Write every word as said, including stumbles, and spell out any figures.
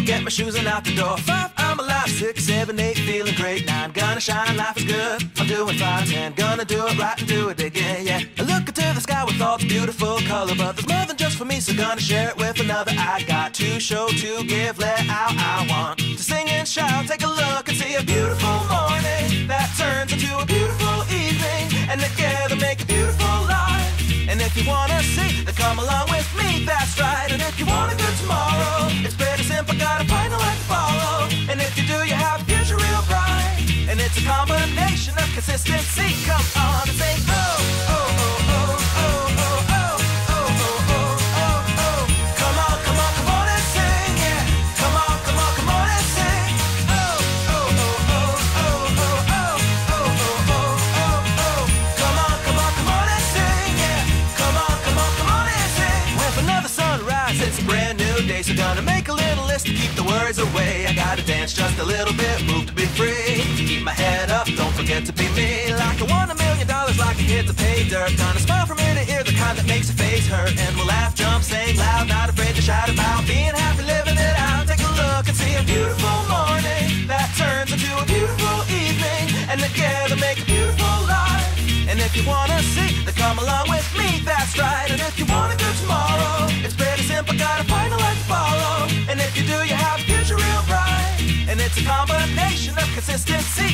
get my shoes and out the door. Five, I'm alive. Six, seven, eight, feeling great. Nine, gonna shine, life is good. I'm doing fine. Ten, gonna do it right and do it again, yeah. I look into the sky with all the beautiful color, but there's more than just for me, so gonna share it with another. I got to show, to give, let out. I want to sing and shout. Take a look and see a beautiful morning that turns into a beautiful evening, and together make a beautiful life. And if you wanna see, then come along with me, that's right. And if you want a good tomorrow, it's pretty simple, got a final life to follow. And if you do, you have a future real bright. And it's a combination of consistency. Come on and sing, oh, oh, oh, oh, oh, oh, oh, oh, oh, oh, oh, oh. Come on, come on, come on and sing, yeah. Come on, come on, come on and sing. Oh, oh, oh, oh, oh, oh, oh, oh, oh, oh, oh. Come on, come on, come on and sing, yeah. Come on, come on, come on and sing. With another sunrise, it's a brand new day, so gonna make a little list to keep the worries away. I gotta dance just a little bit, move to be free. Keep my head up, don't forget to be me. Like I won a million dollars, like a hit to pay dirt. Gonna smile from ear to ear, the kind that makes your face hurt. And we'll laugh, jump, sing loud, not afraid to shout about being happy, living it out. Take a look and see a beautiful morning that turns into a beautiful evening, and together make a beautiful life. And if you wanna see, then come along with me, that's right. And if you want a good tomorrow, it's pretty simple, got a final life to follow. And if you do, you have a future real bright. And it's a combination of consistency